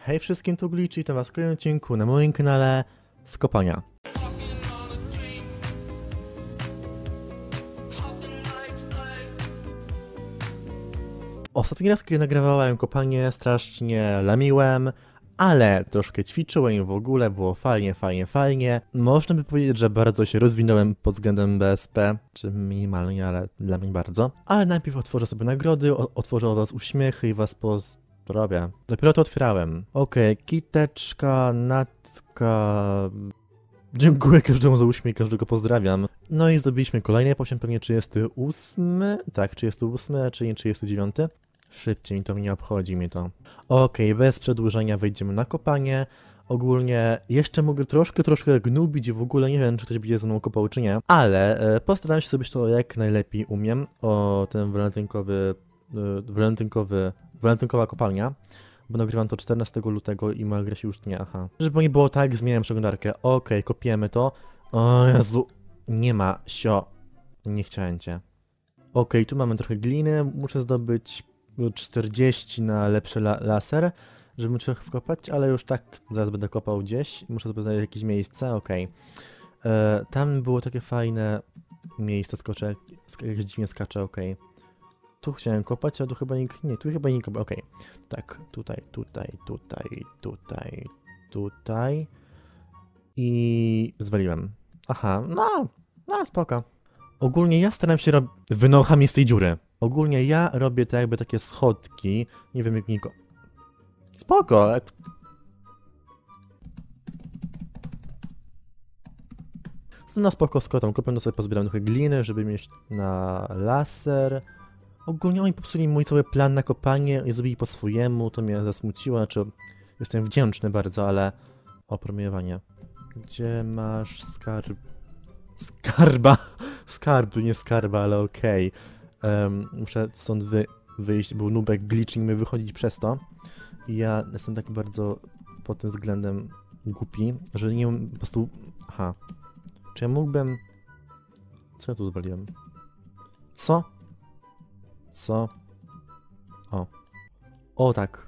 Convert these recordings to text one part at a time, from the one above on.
Hej wszystkim, tu Glitch i to was w kolejnym odcinku na moim kanale z kopania. Ostatni raz, kiedy nagrywałem kopanie, strasznie lamiłem, ale troszkę ćwiczyłem i w ogóle było fajnie. Można by powiedzieć, że bardzo się rozwinąłem pod względem BSP, czy minimalnie, ale dla mnie bardzo. Ale najpierw otworzę sobie nagrody, otworzę was uśmiechy i was pozdrowię. Dopiero to otwierałem. Okej, kiteczka, natka... Dziękuję każdemu za uśmiech, każdego pozdrawiam. No i zdobyliśmy kolejny poziom, pewnie 38. Tak, 38, czy nie 39. Szybciej, to mnie obchodzi mnie to. Okej, bez przedłużania wejdziemy na kopanie. Ogólnie jeszcze mogę troszkę gnubić i w ogóle nie wiem, czy ktoś będzie ze mną kopał, czy nie. Ale postaram się zrobić to jak najlepiej umiem. O, ten walentynkowa kopalnia. Bo nagrywam to 14 lutego i moja gra się już nie, aha. Żeby nie było tak, zmieniam przeglądarkę. Okej, kopiemy to. O Jezu, nie ma, sio. Nie chciałem cię. Okej, tu mamy trochę gliny, muszę zdobyć 40 na lepszy laser, żeby móc trochę wkopać, ale już tak zaraz będę kopał gdzieś. Muszę sobie znaleźć jakieś miejsce, okej. Tam było takie fajne miejsce, skoczę, jak dziwnie skaczę, okej. Tu chciałem kopać, a tu chyba nikt... Nie, tu chyba nikt kopał, okej. Tak, tutaj. I... zwaliłem. Aha, no, spoko. Ogólnie ja staram się wynocha mi z tej dziury. Ogólnie ja robię tak jakby takie schodki. Nie wiem jak niko... Spoko! Na spoko z kotą. Kopię, to sobie pozbieram trochę gliny, żeby mieć na laser. Ogólnie oni popsuli mój cały plan na kopanie i zrobili po swojemu, to mnie zasmuciło, znaczy jestem wdzięczny bardzo, ale... O, promieniowanie. Gdzie masz skarb... Skarba! Skarb, nie skarba, ale okej. Muszę stąd wyjść, był nubek glitching, my wychodzić przez to. I ja jestem tak bardzo pod tym względem głupi, że nie mam po prostu... Aha. Czy ja mógłbym... Co ja tu zwaliłem? Co? Co? O. O tak.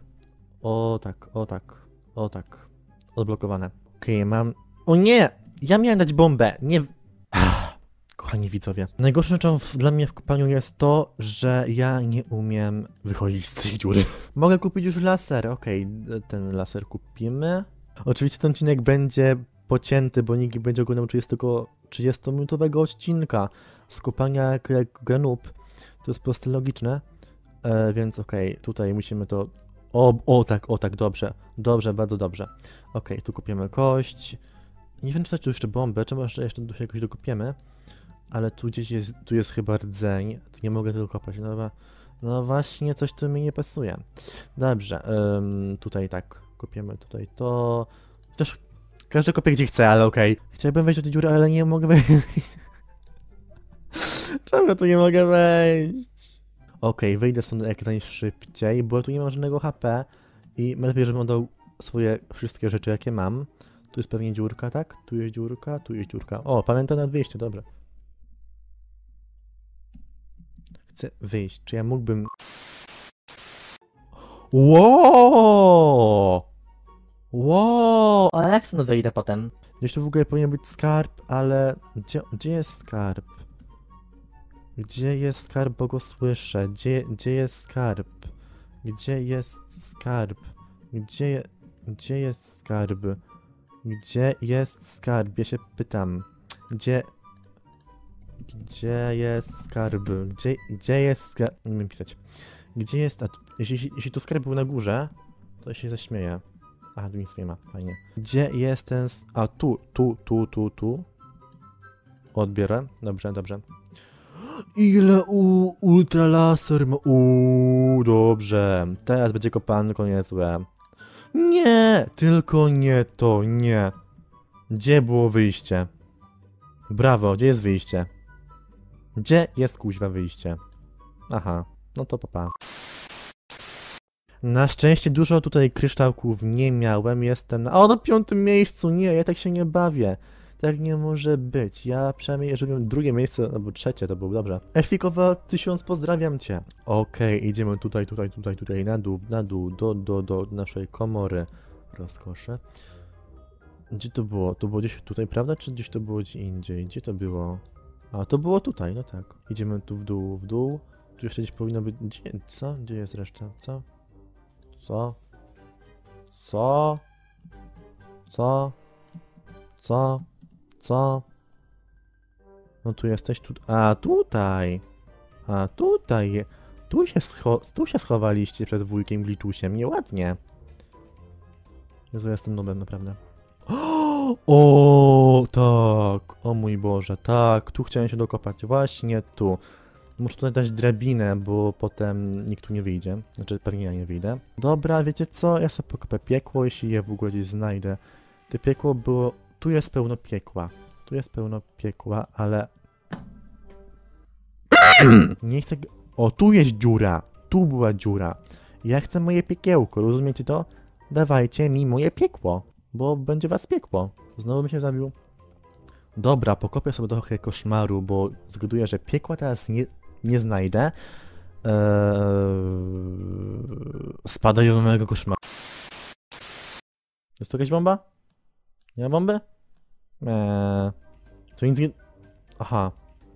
Odblokowane. Okej, mam... O nie! Ja miałem dać bombę! Nie... Kochani widzowie. Najgorszą rzeczą dla mnie w kopaniu jest to, że ja nie umiem wychodzić z tej dziury. Mogę kupić już laser. Okej, ten laser kupimy. Oczywiście ten odcinek będzie pocięty, bo nikt nie będzie oglądał 30-minutowego odcinka z kopania jak gra noob. To jest po prostu logiczne, więc okej, tutaj musimy to... O tak, dobrze, bardzo dobrze. Okej, tu kopiemy kość. Nie wiem, czy stać tu jeszcze bombę, czy może jeszcze tu jakoś dokopiemy. Ale tu gdzieś jest chyba rdzeń, tu nie mogę tego kopać, no właśnie, coś tu mi nie pasuje. Dobrze, tutaj tak, kopiemy tutaj to... Też każdy kopie gdzie chce, ale okej. Chciałbym wejść do tej dziury, ale nie mogę wejść. Czemu tu nie mogę wejść? Okej, wyjdę stąd jak najszybciej, bo tu nie mam żadnego HP i lepiej, żebym oddał swoje wszystkie rzeczy, jakie mam. Tu jest pewnie dziurka, tak? Tu jest dziurka. O, pamiętam na 200, dobra. Chcę wyjść, czy ja mógłbym... Wow! Ale jak stąd wyjdę potem? Gdzieś tu w ogóle powinien być skarb, ale... Gdzie jest skarb? Gdzie jest skarb, bo go słyszę? Gdzie jest skarb? Gdzie jest skarb? Gdzie jest skarb? Gdzie jest skarb? Ja się pytam. Gdzie jest skarb? Gdzie jest skarb? Nie wiem pisać. Gdzie jest... A, jeśli tu skarb był na górze, to się zaśmieję. A, tu nic nie ma, fajnie. Gdzie jest ten... A, tu. Odbiorę. Dobrze. Ile ultralaser ma... Dobrze. Teraz będzie kopanko niezłe. Nie! Tylko nie to, nie. Gdzie było wyjście? Brawo, gdzie jest wyjście? Gdzie jest kuźwa wyjście? Aha, no to papa. Na szczęście dużo tutaj kryształków nie miałem, jestem na 5. miejscu, nie, ja tak się nie bawię. Tak nie może być. Ja przynajmniej, jeżeli miałem drugie miejsce, albo trzecie, to było dobrze. Elfikowa 1000, pozdrawiam cię. Okej, idziemy tutaj, na dół, do naszej komory. rozkosze. Gdzie to było? To było gdzieś tutaj, prawda? Czy gdzieś to było gdzie indziej? Gdzie to było? A, to było tutaj, no tak. Idziemy tu w dół, w dół. Tu jeszcze gdzieś powinno być... Gdzie, co? Gdzie jest reszta? Co? Co? Co? Co? Co? Co? No tu jesteś, tu... A, tutaj! A, tutaj! Tu się schowaliście przed wujkiem Gliczusiem, nieładnie. Jezu, jestem nobem, naprawdę. O, tak! O mój Boże, tak! Tu chciałem się dokopać, właśnie tu. Muszę tutaj dać drabinę, bo potem nikt tu nie wyjdzie. Znaczy, pewnie ja nie wyjdę. Dobra, wiecie co? Ja sobie pokopię piekło, jeśli je w ogóle gdzieś znajdę. To piekło było... Tu jest pełno piekła. Tu jest pełno piekła, ale... Nie chcę... O, tu jest dziura. Tu była dziura. Ja chcę moje piekiełko, rozumiecie to? Dawajcie mi moje piekło, bo będzie was piekło. Znowu mi się zabił. Dobra, pokopię sobie trochę koszmaru, bo zgaduję, że piekła teraz nie znajdę. Spadaj do mojego koszmaru. Jest to jakaś bomba? Nie ma bomby? To nic nie... Aha.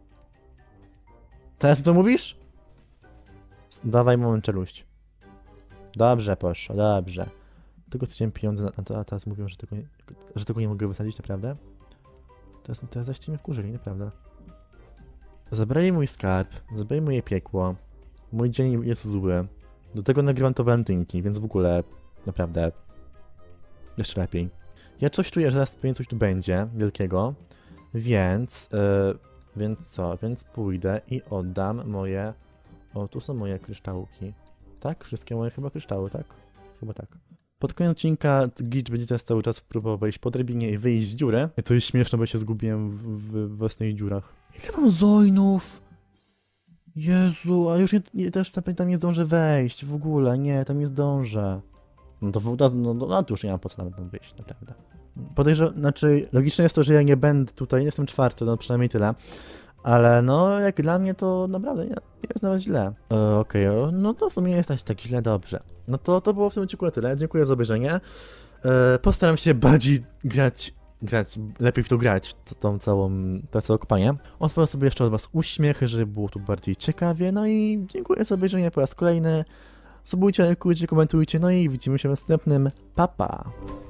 Teraz to mówisz? Dawaj moment czeluść. Dobrze poszło, dobrze. Tylko chciałem pieniądze na to, a teraz mówią, że tego nie mogę wysadzić, naprawdę? Teraz zaście mnie wkurzyli, naprawdę. Zabrali mój skarb, zabrali moje piekło. Mój dzień jest zły. Do tego nagrywam to walentynki, więc w ogóle, naprawdę, jeszcze lepiej. Ja coś czuję, że zaraz pewnie coś tu będzie wielkiego, więc, Więc pójdę i oddam moje... O, tu są moje kryształki. Tak? Wszystkie moje chyba kryształy, tak? Chyba tak. Pod koniec odcinka Glitch będzie teraz cały czas próbował wejść po drabinie i wyjść z dziury. I to jest śmieszne, bo się zgubiłem w własnych dziurach. Ile mam zojnów? Jezu, a już też tam nie zdążę wejść w ogóle. Nie, tam nie zdążę. No to już nie mam po co nawet tam wyjść, naprawdę. Podejrzewam, znaczy logiczne jest to, że ja nie będę tutaj, jestem czwarty, no przynajmniej tyle. Ale no, jak dla mnie to naprawdę nie jest nawet źle. Okej, no to w sumie nie jest aż tak źle, dobrze. No to było w tym odcinku na tyle, dziękuję za obejrzenie. Postaram się bardziej lepiej w to grać, tą całą pracę okopania. Otworzę sobie jeszcze od was uśmiech, żeby było tu bardziej ciekawie, no i dziękuję za obejrzenie po raz kolejny. Subujcie, lajkujcie, komentujcie, no i widzimy się w następnym. Pa, pa!